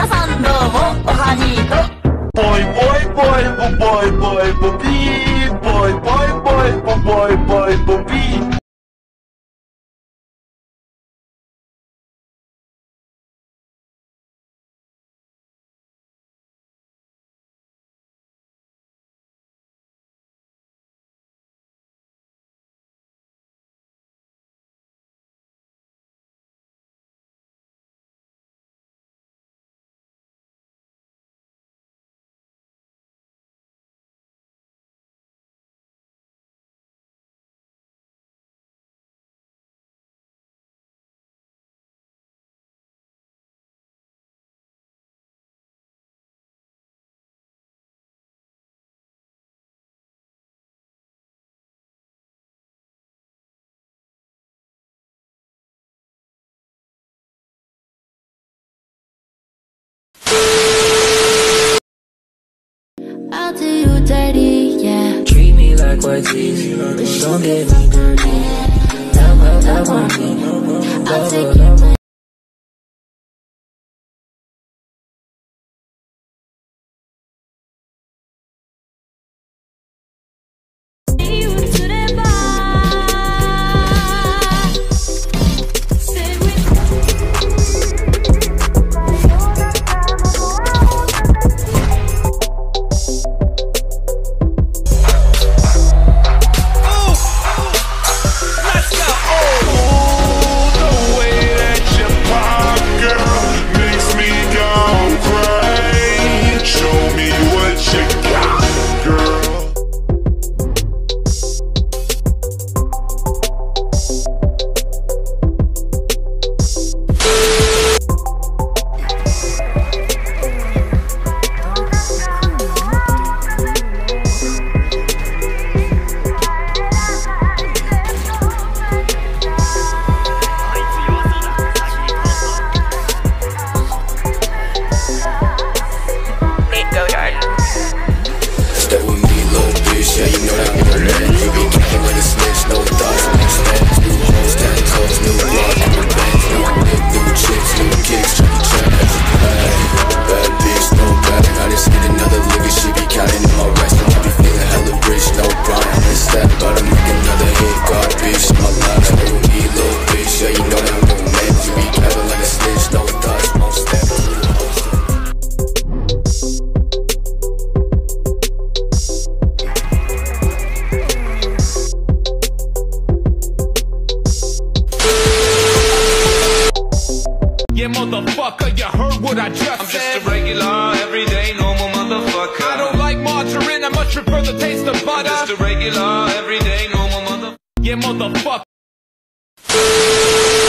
皆さんどうもおはにーとボイボイボイボイボイボビーボイボイボイボイボイボビー I'll do you dirty, yeah. Treat me like what's easy, but don't get me dirty. Love on me, I'll take you. Yeah, motherfucker, you heard what I just said. I'm just a regular, everyday, normal motherfucker. I don't like margarine, I much prefer the taste of butter. I'm just a regular, everyday, normal motherfucker. Yeah, motherfucker.